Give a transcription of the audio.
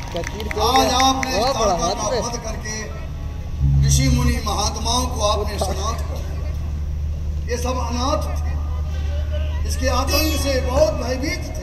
आज आपने वध करके ऋषि मुनि महात्माओं को आपने समाप्त कर दिया। ये सब अनाथ थे, इसके आतंक से बहुत भयभीत थे।